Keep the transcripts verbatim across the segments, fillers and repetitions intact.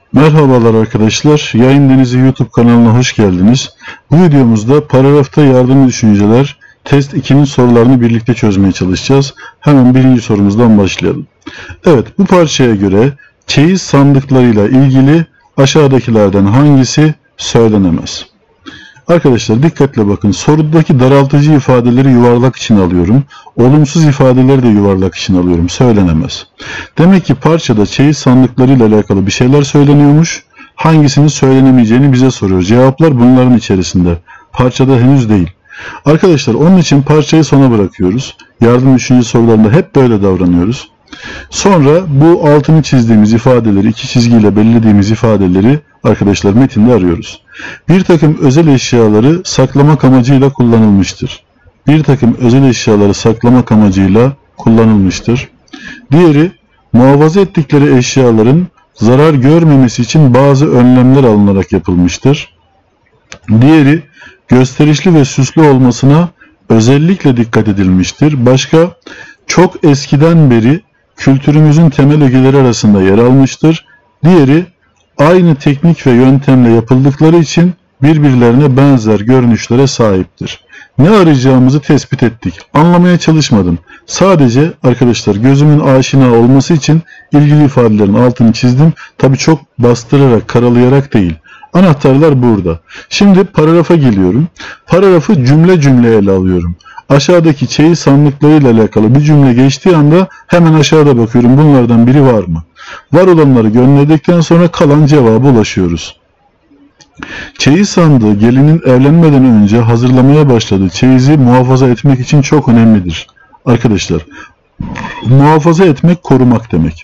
Merhabalar arkadaşlar, Yayın Denizi YouTube kanalına hoş geldiniz. Bu videomuzda paragrafta yardımcı düşünceler test ikinin sorularını birlikte çözmeye çalışacağız. Hemen birinci sorumuzdan başlayalım. Evet, bu parçaya göre çeyiz sandıklarıyla ilgili aşağıdakilerden hangisi söylenemez? Arkadaşlar dikkatle bakın, sorudaki daraltıcı ifadeleri yuvarlak içine alıyorum. Olumsuz ifadeleri de yuvarlak içine alıyorum. Söylenemez. Demek ki parçada çeyiz sandıklarıyla alakalı bir şeyler söyleniyormuş. Hangisinin söylenemeyeceğini bize soruyor. Cevaplar bunların içerisinde. Parçada henüz değil. Arkadaşlar onun için parçayı sona bırakıyoruz. Yardım düşünce sorularında hep böyle davranıyoruz. Sonra bu altını çizdiğimiz ifadeleri, iki çizgiyle belirlediğimiz ifadeleri arkadaşlar metinde arıyoruz. Bir takım özel eşyaları saklamak amacıyla kullanılmıştır. Bir takım özel eşyaları saklamak amacıyla kullanılmıştır. Diğeri, muhafaza ettikleri eşyaların zarar görmemesi için bazı önlemler alınarak yapılmıştır. Diğeri, gösterişli ve süslü olmasına özellikle dikkat edilmiştir. Başka, çok eskiden beri kültürümüzün temel ögeleri arasında yer almıştır. Diğeri, aynı teknik ve yöntemle yapıldıkları için birbirlerine benzer görünüşlere sahiptir. Ne arayacağımızı tespit ettik. Anlamaya çalışmadım. Sadece arkadaşlar gözümün aşina olması için ilgili ifadelerin altını çizdim. Tabi çok bastırarak, karalayarak değil. Anahtarlar burada. Şimdi paragrafa geliyorum. Paragrafı cümle cümle ele alıyorum. Aşağıdaki çeyiz sandıklarıyla alakalı bir cümle geçtiği anda hemen aşağıda bakıyorum. Bunlardan biri var mı? Var olanları gönderildikten sonra kalan cevaba ulaşıyoruz. Çeyiz sandığı gelinin evlenmeden önce hazırlamaya başladığı çeyizi muhafaza etmek için çok önemlidir. Arkadaşlar, muhafaza etmek korumak demek.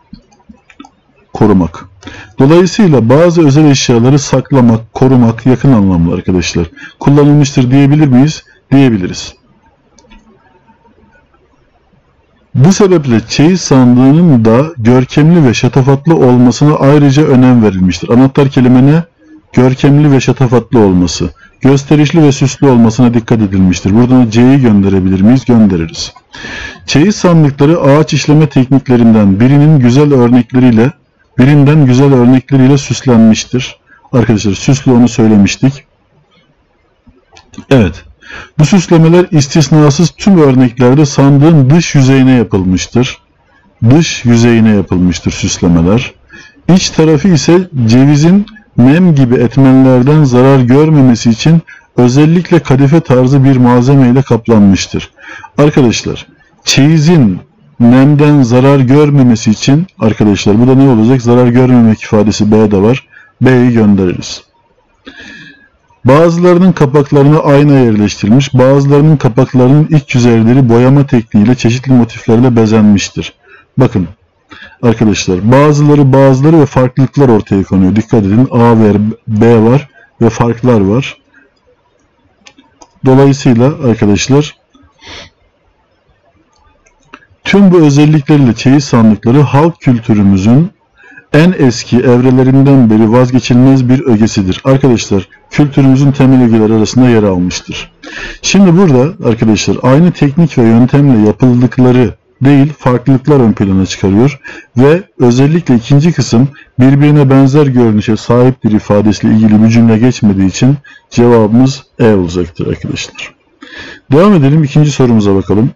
Korumak. Dolayısıyla bazı özel eşyaları saklamak, korumak yakın anlamlı arkadaşlar. Kullanılmıştır diyebilir miyiz? Diyebiliriz. Bu sebeple çeyiz sandığının da görkemli ve şatafatlı olmasına ayrıca önem verilmiştir. Anahtar kelime ne? Görkemli ve şatafatlı olması. Gösterişli ve süslü olmasına dikkat edilmiştir. Buradan C'yi gönderebilir miyiz? Göndeririz. Çeyiz sandıkları ağaç işleme tekniklerinden birinin güzel örnekleriyle, birinden güzel örnekleriyle süslenmiştir. Arkadaşlar süslü onu söylemiştik. Evet. Bu süslemeler istisnasız tüm örneklerde sandığın dış yüzeyine yapılmıştır. Dış yüzeyine yapılmıştır süslemeler. İç tarafı ise cevizin nem gibi etmenlerden zarar görmemesi için özellikle kadife tarzı bir malzeme ile kaplanmıştır. Arkadaşlar, çeyizin nemden zarar görmemesi için arkadaşlar bu da ne olacak? Zarar görmemek ifadesi B'de var. B'yi göndeririz. Bazılarının kapaklarına ayna yerleştirilmiş, bazılarının kapaklarının iç yüzeyleri boyama tekniğiyle çeşitli motiflerle bezenmiştir. Bakın arkadaşlar, bazıları bazıları ve farklılıklar ortaya konuyor. Dikkat edin, A ve B var ve farklar var. Dolayısıyla arkadaşlar tüm bu özellikleriyle çeyiz sandıkları halk kültürümüzün en eski evrelerinden beri vazgeçilmez bir ögesidir. Arkadaşlar kültürümüzün temel ögeleri arasında yer almıştır. Şimdi burada arkadaşlar aynı teknik ve yöntemle yapıldıkları değil farklılıklar ön plana çıkarıyor ve özellikle ikinci kısım birbirine benzer görünüşe sahiptir ifadesiyle ilgili bir cümle geçmediği için cevabımız E olacaktır arkadaşlar. Devam edelim, ikinci sorumuza bakalım.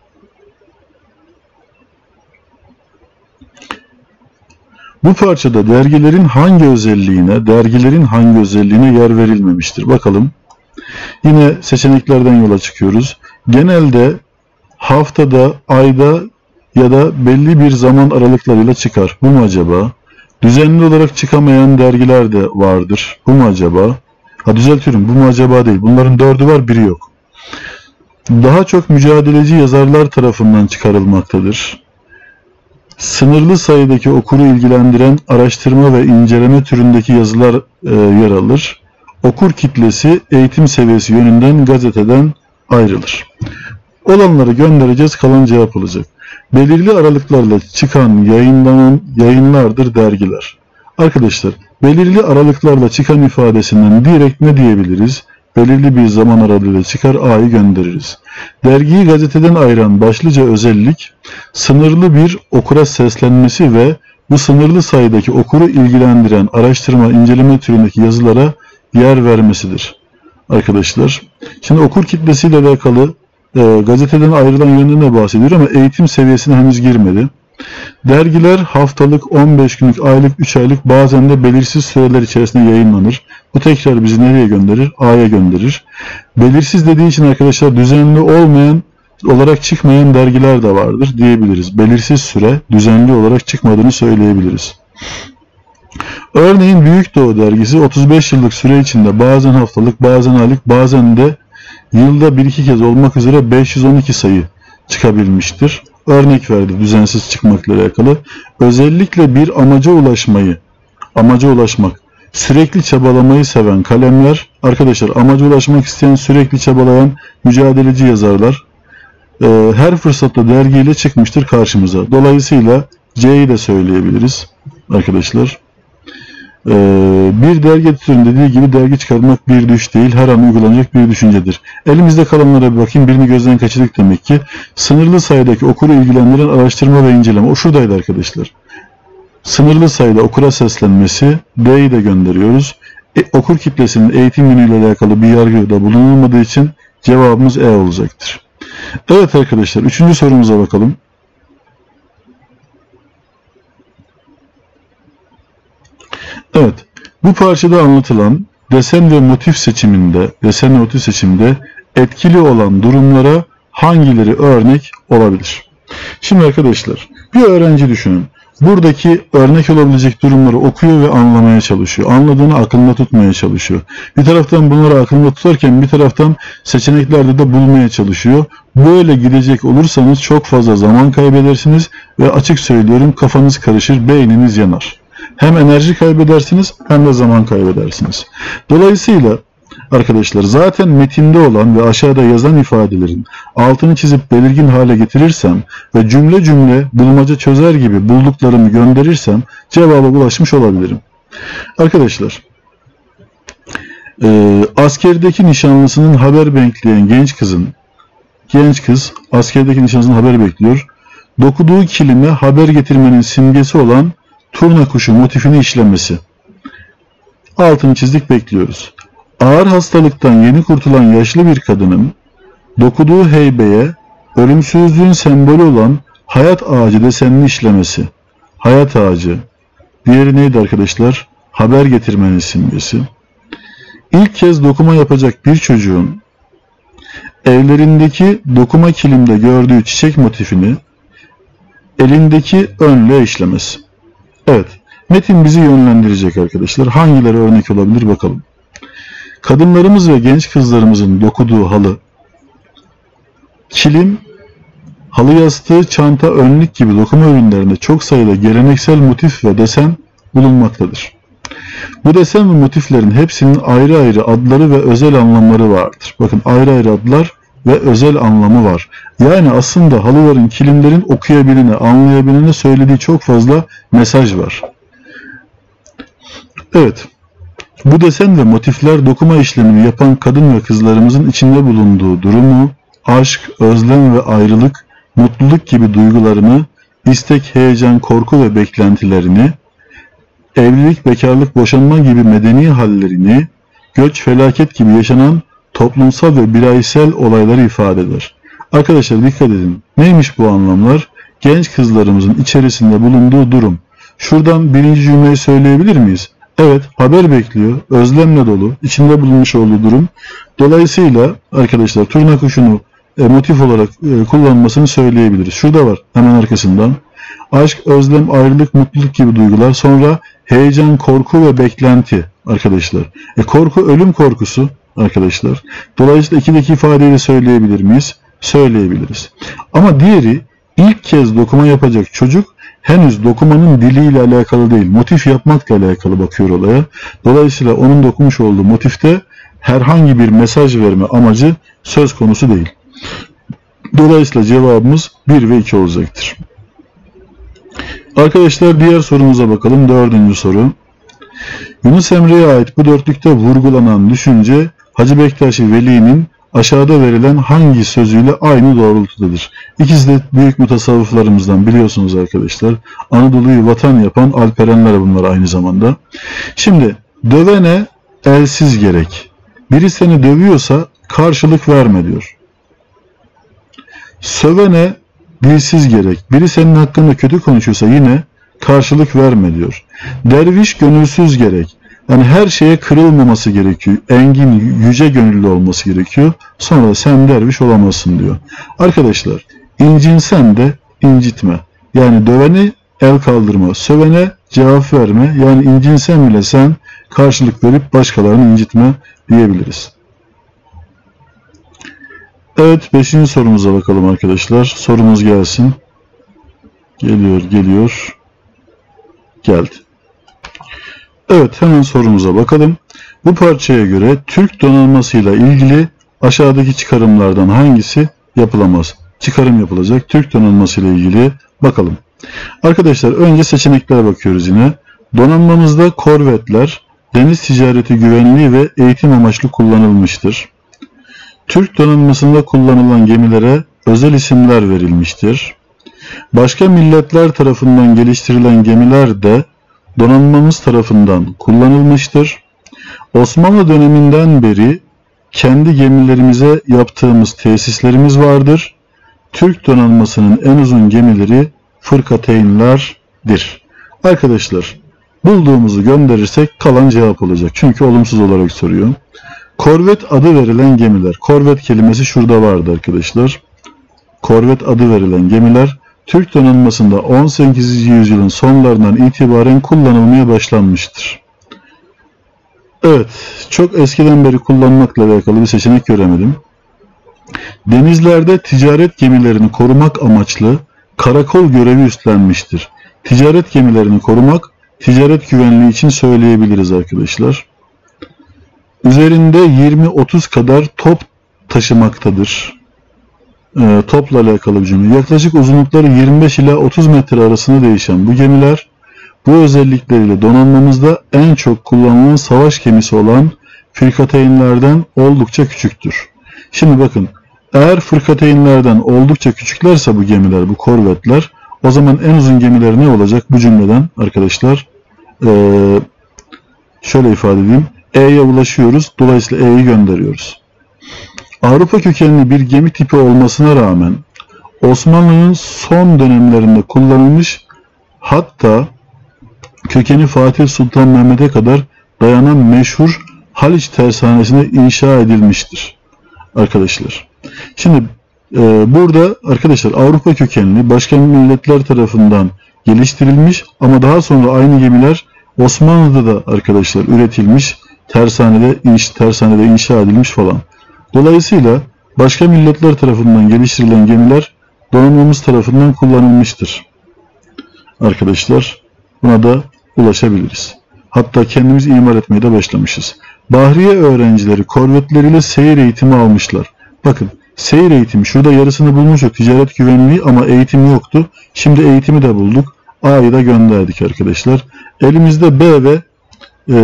Bu parçada dergilerin hangi özelliğine, dergilerin hangi özelliğine yer verilmemiştir? Bakalım. Yine seçeneklerden yola çıkıyoruz. Genelde haftada, ayda ya da belli bir zaman aralıklarıyla çıkar. Bu mu acaba? Düzenli olarak çıkamayan dergiler de vardır. Bu mu acaba? Ha düzeltiyorum. Bu mu acaba değil. Bunların dördü var, biri yok. Daha çok mücadeleci yazarlar tarafından çıkarılmaktadır. Sınırlı sayıdaki okuru ilgilendiren araştırma ve inceleme türündeki yazılar e, yer alır. Okur kitlesi eğitim seviyesi yönünden gazeteden ayrılır. Olanları göndereceğiz, kalan cevap olacak. Belirli aralıklarla çıkan, yayınlanan yayınlardır dergiler. Arkadaşlar, belirli aralıklarla çıkan ifadesinden direkt ne diyebiliriz? Belirli bir zaman aralığıyla çıkar, A'yı göndeririz. Dergiyi gazeteden ayıran başlıca özellik, sınırlı bir okura seslenmesi ve bu sınırlı sayıdaki okuru ilgilendiren araştırma, inceleme türündeki yazılara yer vermesidir. Arkadaşlar, şimdi okur kitlesiyle alakalı e, gazeteden ayrılan yönüne bahsediyor ama eğitim seviyesine henüz girmedi. Dergiler haftalık, on beş günlük, aylık, üç aylık, bazen de belirsiz süreler içerisinde yayınlanır. Bu tekrar bizi nereye gönderir? A'ya gönderir. Belirsiz dediği için arkadaşlar düzenli olmayan olarak çıkmayan dergiler de vardır diyebiliriz. Belirsiz süre düzenli olarak çıkmadığını söyleyebiliriz. Örneğin Büyük Doğu dergisi otuz beş yıllık süre içinde bazen haftalık, bazen aylık, bazen de yılda bir iki kez olmak üzere beş yüz on iki sayı çıkabilmiştir. Örnek verdi düzensiz çıkmakla alakalı. Özellikle bir amaca ulaşmayı, amaca ulaşmak, sürekli çabalamayı seven kalemler, arkadaşlar amaca ulaşmak isteyen, sürekli çabalayan mücadeleci yazarlar e, her fırsatta dergiyle çıkmıştır karşımıza. Dolayısıyla C'yi de söyleyebiliriz arkadaşlar. Ee, bir dergi editörünün dediği gibi dergi çıkarmak bir düş değil, her an uygulanacak bir düşüncedir. Elimizde kalanlara bir bakayım, birini gözden kaçırdık demek ki. Sınırlı sayıdaki okuru ilgilendiren araştırma ve inceleme. O şuradaydı arkadaşlar. Sınırlı sayıda okura seslenmesi, D'yi de gönderiyoruz. E, okur kitlesinin eğitim yönüyle alakalı bir yargıda bulunulmadığı için cevabımız E olacaktır. Evet arkadaşlar, üçüncü sorumuza bakalım. Evet, bu parçada anlatılan desen ve motif seçiminde, desen ve motif seçiminde etkili olan durumlara hangileri örnek olabilir? Şimdi arkadaşlar, bir öğrenci düşünün. Buradaki örnek olabilecek durumları okuyor ve anlamaya çalışıyor. Anladığını aklında tutmaya çalışıyor. Bir taraftan bunları aklında tutarken bir taraftan seçeneklerde de bulmaya çalışıyor. Böyle gidecek olursanız çok fazla zaman kaybedersiniz ve açık söylüyorum kafanız karışır, beyniniz yanar. Hem enerji kaybedersiniz hem de zaman kaybedersiniz. Dolayısıyla arkadaşlar zaten metinde olan ve aşağıda yazan ifadelerin altını çizip belirgin hale getirirsem ve cümle cümle bulmaca çözer gibi bulduklarımı gönderirsem cevaba ulaşmış olabilirim. Arkadaşlar e, askerdeki nişanlısının haber bekleyen genç kızın genç kız askerdeki nişanlısının haber bekliyor. Dokuduğu kilime haber getirmenin simgesi olan turna kuşu motifini işlemesi. Altını çizdik, bekliyoruz. Ağır hastalıktan yeni kurtulan yaşlı bir kadının dokuduğu heybeye ölümsüzlüğün sembolü olan hayat ağacı desenini işlemesi. Hayat ağacı. Diğeri neydi arkadaşlar? Haber getirmenin simgesi. İlk kez dokuma yapacak bir çocuğun evlerindeki dokuma kilimde gördüğü çiçek motifini elindeki önlüğe işlemesi. Evet, metin bizi yönlendirecek arkadaşlar. Hangileri örnek olabilir bakalım. Kadınlarımız ve genç kızlarımızın dokuduğu halı, kilim, halı yastığı, çanta, önlük gibi dokuma ürünlerinde çok sayıda geleneksel motif ve desen bulunmaktadır. Bu desen ve motiflerin hepsinin ayrı ayrı adları ve özel anlamları vardır. Bakın, ayrı ayrı adlar ve özel anlamı var. Yani aslında halıların, kilimlerin okuyabilene, anlayabilene söylediği çok fazla mesaj var. Evet, bu desen ve motifler dokuma işlemini yapan kadın ve kızlarımızın içinde bulunduğu durumu, aşk, özlem ve ayrılık, mutluluk gibi duygularını, istek, heyecan, korku ve beklentilerini, evlilik, bekarlık, boşanma gibi medeni hallerini, göç, felaket gibi yaşanan toplumsal ve bireysel olayları ifade eder. Arkadaşlar dikkat edin. Neymiş bu anlamlar? Genç kızlarımızın içerisinde bulunduğu durum. Şuradan birinci cümleyi söyleyebilir miyiz? Evet, haber bekliyor, özlemle dolu, içinde bulunmuş olduğu durum. Dolayısıyla arkadaşlar turna kuşunu e, motif olarak e, kullanmasını söyleyebiliriz. Şurada var hemen arkasından. Aşk, özlem, ayrılık, mutluluk gibi duygular. Sonra heyecan, korku ve beklenti arkadaşlar. E, korku ölüm korkusu arkadaşlar. Dolayısıyla ikideki ifadeyi de söyleyebilir miyiz? Söyleyebiliriz. Ama diğeri ilk kez dokuma yapacak çocuk henüz dokumanın diliyle alakalı değil, motif yapmakla alakalı bakıyor olaya. Dolayısıyla onun dokumuş olduğu motifte herhangi bir mesaj verme amacı söz konusu değil. Dolayısıyla cevabımız bir ve iki olacaktır. Arkadaşlar diğer sorumuza bakalım. Dördüncü soru. Yunus Emre'ye ait bu dörtlükte vurgulanan düşünce Hacı Bektaş Veli'nin aşağıda verilen hangi sözüyle aynı doğrultudadır? İkisi de büyük mutasavvıflarımızdan, biliyorsunuz arkadaşlar. Anadolu'yu vatan yapan Alperenler bunlar aynı zamanda. Şimdi dövene elsiz gerek. Biri seni dövüyorsa karşılık verme diyor. Sövene dilsiz gerek. Biri senin hakkında kötü konuşuyorsa yine karşılık verme diyor. Derviş gönülsüz gerek. Yani her şeye kırılmaması gerekiyor. Engin, yüce gönüllü olması gerekiyor. Sonra da sen derviş olamazsın diyor. Arkadaşlar, incinsen de incitme. Yani döveni el kaldırma, sövene cevap verme. Yani incinsen bile sen karşılık verip başkalarını incitme diyebiliriz. Evet, beşinci sorumuza bakalım arkadaşlar. Sorumuz gelsin. Geliyor, geliyor. Geldi. Evet, hemen sorumuza bakalım. Bu parçaya göre Türk donanmasıyla ilgili aşağıdaki çıkarımlardan hangisi yapılamaz? Çıkarım yapılacak. Türk donanmasıyla ilgili bakalım. Arkadaşlar, önce seçeneklere bakıyoruz yine. Donanmamızda korvetler, deniz ticareti güvenliği ve eğitim amaçlı kullanılmıştır. Türk donanmasında kullanılan gemilere özel isimler verilmiştir. Başka milletler tarafından geliştirilen gemiler de donanmamız tarafından kullanılmıştır. Osmanlı döneminden beri kendi gemilerimize yaptığımız tesislerimiz vardır. Türk donanmasının en uzun gemileri fırkateynlerdir. Arkadaşlar, bulduğumuzu gönderirsek kalan cevap olacak. Çünkü olumsuz olarak soruyor. Korvet adı verilen gemiler. Korvet kelimesi şurada vardı arkadaşlar. Korvet adı verilen gemiler Türk donanmasında on sekizinci yüzyılın sonlarından itibaren kullanılmaya başlanmıştır. Evet, çok eskiden beri kullanmakla alakalı bir seçenek göremedim. Denizlerde ticaret gemilerini korumak amaçlı karakol görevi üstlenmiştir. Ticaret gemilerini korumak, ticaret güvenliği için söyleyebiliriz arkadaşlar. Üzerinde yirmi otuz kadar top taşımaktadır. E, topla alakalı bir cümle. Yaklaşık uzunlukları yirmi beş ila otuz metre arasında değişen bu gemiler, bu özellikleriyle donanmamızda en çok kullanılan savaş gemisi olan fırkateynlerden oldukça küçüktür. Şimdi bakın, eğer fırkateynlerden oldukça küçüklerse bu gemiler, bu korvetler, o zaman en uzun gemiler ne olacak bu cümleden arkadaşlar? Ee, şöyle ifade edeyim. E'ye ulaşıyoruz. Dolayısıyla E'yi gönderiyoruz. Avrupa kökenli bir gemi tipi olmasına rağmen Osmanlı'nın son dönemlerinde kullanılmış, hatta kökeni Fatih Sultan Mehmet'e kadar dayanan meşhur Haliç tersanesinde inşa edilmiştir. Arkadaşlar. Şimdi e, burada arkadaşlar Avrupa kökenli başka milletler tarafından geliştirilmiş ama daha sonra aynı gemiler Osmanlı'da da arkadaşlar üretilmiş, tersanede, inş, tersanede inşa edilmiş falan. Dolayısıyla başka milletler tarafından geliştirilen gemiler donanmamız tarafından kullanılmıştır. Arkadaşlar, buna da ulaşabiliriz. Hatta kendimiz imar etmeye de başlamışız. Bahriye öğrencileri korvetleriyle seyir eğitimi almışlar. Bakın, seyir eğitimi şurada yarısını bulmuştuk, ticaret güvenliği, ama eğitim yoktu. Şimdi eğitimi de bulduk. A'yı da gönderdik arkadaşlar. Elimizde B ve e,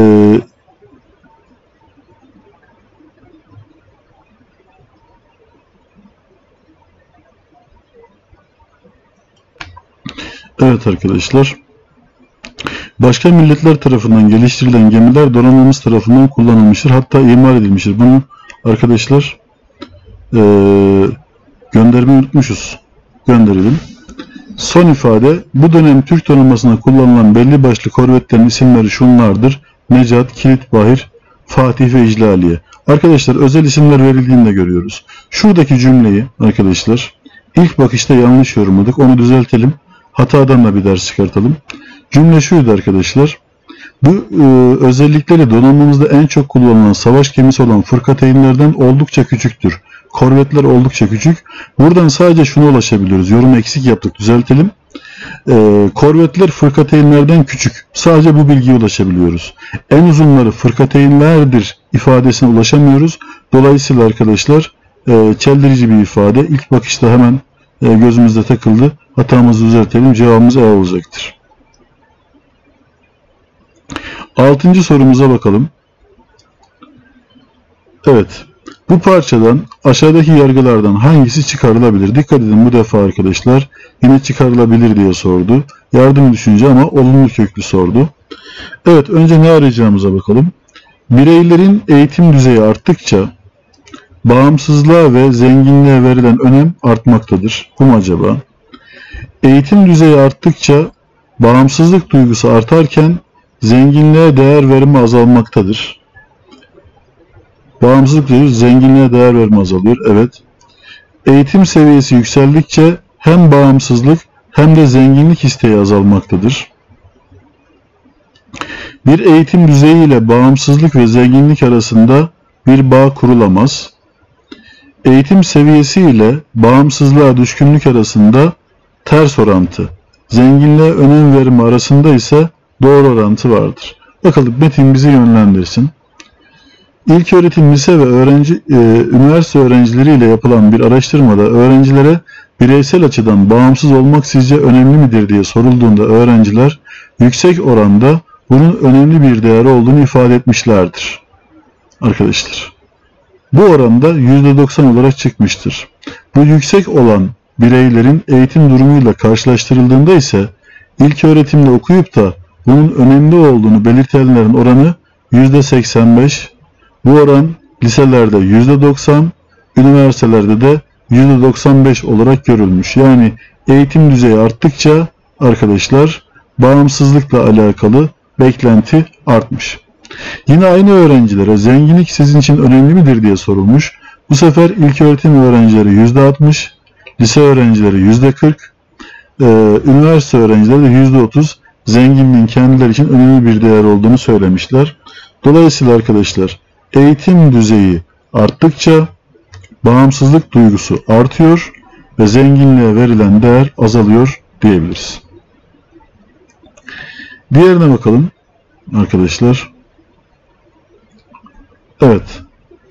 evet arkadaşlar, başka milletler tarafından geliştirilen gemiler donanmamız tarafından kullanılmıştır. Hatta imar edilmiştir. Bunu arkadaşlar e, göndermeyi unutmuşuz. Gönderelim. Son ifade, bu dönem Türk donanmasında kullanılan belli başlı korvetlerin isimleri şunlardır: Necat, Kilitbahir, Fatih ve İclaliye. Arkadaşlar, özel isimler verildiğini de görüyoruz. Şuradaki cümleyi arkadaşlar ilk bakışta yanlış yorumladık. Onu düzeltelim. Hatadan da bir ders çıkartalım. Cümle şuydu arkadaşlar. Bu e, özellikleri donanmamızda en çok kullanılan savaş gemisi olan fırkateynlerden oldukça küçüktür. Korvetler oldukça küçük. Buradan sadece şuna ulaşabiliyoruz. Yorum eksik yaptık, düzeltelim. E, korvetler fırkateynlerden küçük. Sadece bu bilgiye ulaşabiliyoruz. En uzunları fırkateynlerdir ifadesine ulaşamıyoruz. Dolayısıyla arkadaşlar e, çeldirici bir ifade. İlk bakışta hemen e, gözümüzde takıldı. Hatamızı düzeltelim. Cevabımız E olacaktır. Altıncı sorumuza bakalım. Evet. Bu parçadan aşağıdaki yargılardan hangisi çıkarılabilir? Dikkat edin, bu defa arkadaşlar yine çıkarılabilir diye sordu. Yardım düşünce ama olumlu köklü sordu. Evet, önce ne arayacağımıza bakalım. Bireylerin eğitim düzeyi arttıkça bağımsızlığa ve zenginliğe verilen önem artmaktadır. Bu mu acaba? Eğitim düzeyi arttıkça bağımsızlık duygusu artarken zenginliğe değer verme azalmaktadır. Bağımsızlık duygusu, zenginliğe değer verme azalıyor. Evet. Eğitim seviyesi yükseldikçe hem bağımsızlık hem de zenginlik isteği azalmaktadır. Bir eğitim düzeyi ile bağımsızlık ve zenginlik arasında bir bağ kurulamaz. Eğitim seviyesi ile bağımsızlığa düşkünlük arasında ters orantı, zenginliğe önem verme arasında ise doğru orantı vardır. Bakalım metin bizi yönlendirsin. İlköğretim, lise ve öğrenci, e, üniversite öğrencileriyle yapılan bir araştırmada öğrencilere bireysel açıdan bağımsız olmak sizce önemli midir diye sorulduğunda öğrenciler yüksek oranda bunun önemli bir değer olduğunu ifade etmişlerdir. Arkadaşlar, bu oranda yüzde doksan olarak çıkmıştır. Bu yüksek olan bireylerin eğitim durumuyla karşılaştırıldığında ise ilköğretimde okuyup da bunun önemli olduğunu belirtenlerin oranı yüzde seksen beş, bu oran liselerde yüzde doksan, üniversitelerde de yüzde doksan beş olarak görülmüş. Yani eğitim düzeyi arttıkça arkadaşlar bağımsızlıkla alakalı beklenti artmış. Yine aynı öğrencilere zenginlik sizin için önemli midir diye sorulmuş. Bu sefer ilköğretim öğrencileri yüzde altmış, lise öğrencileri yüzde kırk, e, üniversite öğrencileri de yüzde otuz zenginliğin kendileri için önemli bir değer olduğunu söylemişler. Dolayısıyla arkadaşlar eğitim düzeyi arttıkça bağımsızlık duygusu artıyor ve zenginliğe verilen değer azalıyor diyebiliriz. Diğerine bakalım arkadaşlar. Evet.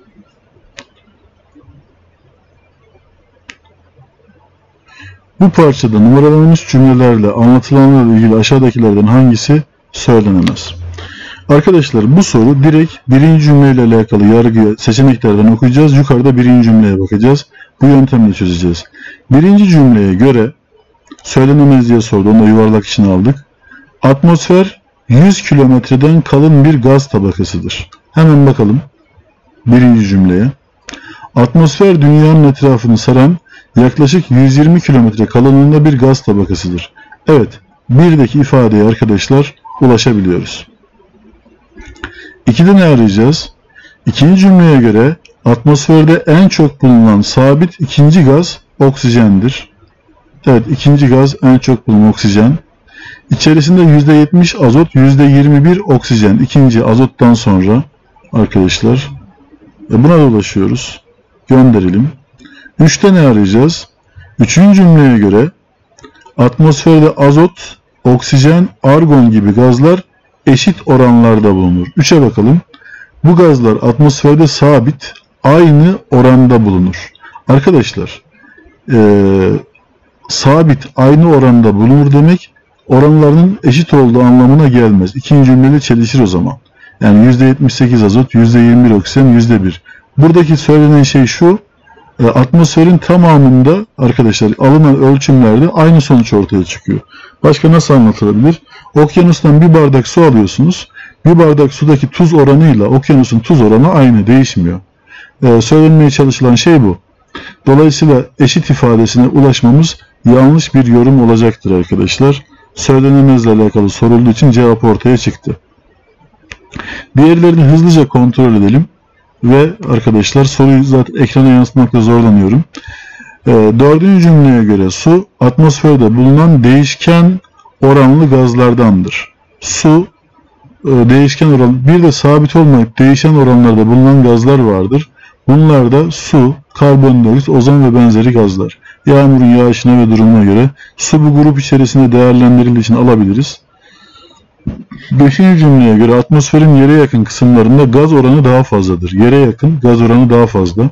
Bu parçada numaralanmış cümlelerle anlatılanlarla ilgili aşağıdakilerden hangisi söylenemez? Arkadaşlar, bu soru direkt birinci cümleyle alakalı yargı seçeneklerden okuyacağız. Yukarıda birinci cümleye bakacağız. Bu yöntemle çözeceğiz. Birinci cümleye göre söylenemez diye sordu. Onu da yuvarlak içine aldık. Atmosfer yüz kilometreden kalın bir gaz tabakasıdır. Hemen bakalım birinci cümleye. Atmosfer dünyanın etrafını saran yaklaşık yüz yirmi kilometre kalınlığında bir gaz tabakasıdır. Evet, birdeki ifadeye arkadaşlar ulaşabiliyoruz. ikide ne arayacağız? İkinci cümleye göre atmosferde en çok bulunan sabit ikinci gaz oksijendir. Evet, ikinci gaz en çok bulunan oksijen. İçerisinde yüzde yetmiş azot, yüzde yirmi bir oksijen. İkinci azottan sonra arkadaşlar buna da ulaşıyoruz. Gönderelim. üçte ne arayacağız? Üçüncü cümleye göre atmosferde azot, oksijen, argon gibi gazlar eşit oranlarda bulunur. üçe bakalım. Bu gazlar atmosferde sabit, aynı oranda bulunur. Arkadaşlar, ee, sabit, aynı oranda bulunur demek oranlarının eşit olduğu anlamına gelmez. İkinci cümleyle çelişir o zaman. Yani yüzde yetmiş sekiz azot, yüzde yirmi bir oksijen, yüzde bir. Buradaki söylenen şey şu: atmosferin tamamında arkadaşlar alınan ölçümlerde aynı sonuç ortaya çıkıyor. Başka nasıl anlatılabilir? Okyanustan bir bardak su alıyorsunuz. Bir bardak sudaki tuz oranıyla okyanusun tuz oranı aynı, değişmiyor. Ee, söylenmeye çalışılan şey bu. Dolayısıyla eşit ifadesine ulaşmamız yanlış bir yorum olacaktır arkadaşlar. Söylenemezle alakalı sorulduğu için cevap ortaya çıktı. Diğerlerini hızlıca kontrol edelim. Ve arkadaşlar soruyu zaten ekrana yansıtmakta zorlanıyorum. E, dördüncü cümleye göre su atmosferde bulunan değişken oranlı gazlardandır. Su e, değişken oran, bir de sabit olmayıp değişen oranlarda bulunan gazlar vardır. Bunlar da su, karbondioksit, ozon ve benzeri gazlar. Yağmurun yağışına ve durumuna göre su bu grup içerisinde değerlendirildiği için alabiliriz. Beşinci cümleye göre atmosferin yere yakın kısımlarında gaz oranı daha fazladır. Yere yakın gaz oranı daha fazla.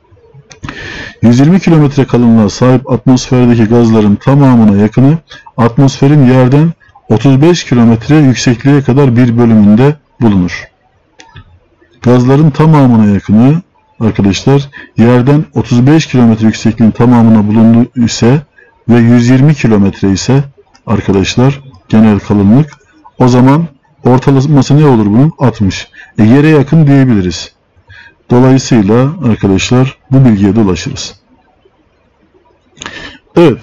yüz yirmi kilometre kalınlığa sahip atmosferdeki gazların tamamına yakını atmosferin yerden otuz beş kilometre yüksekliğe kadar bir bölümünde bulunur. Gazların tamamına yakını arkadaşlar yerden otuz beş kilometre yüksekliğin tamamına bulunduğu ise ve yüz yirmi kilometre ise arkadaşlar genel kalınlık, o zaman ortalaması ne olur bunun? altmış. E, yere yakın diyebiliriz. Dolayısıyla arkadaşlar bu bilgiye de ulaşırız. Evet.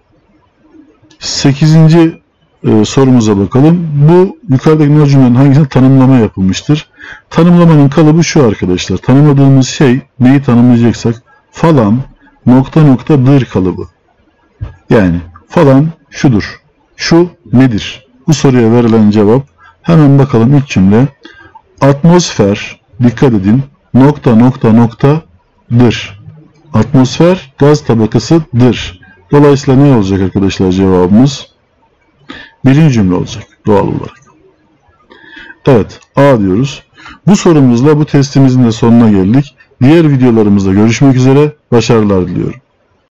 sekizinci e, sorumuza bakalım. Bu yukarıdaki cümlenin hangisine tanımlama yapılmıştır? Tanımlamanın kalıbı şu arkadaşlar. Tanımladığımız şey, neyi tanımlayacaksak, falan nokta noktadır kalıbı. Yani falan şudur. Şu nedir? Bu soruya verilen cevap, hemen bakalım ilk cümle. Atmosfer, dikkat edin, nokta nokta noktadır. Atmosfer gaz tabakasıdır. Dolayısıyla ne olacak arkadaşlar cevabımız? Birinci cümle olacak doğal olarak. Evet, A diyoruz. Bu sorumuzla bu testimizin de sonuna geldik. Diğer videolarımızda görüşmek üzere. Başarılar diliyorum.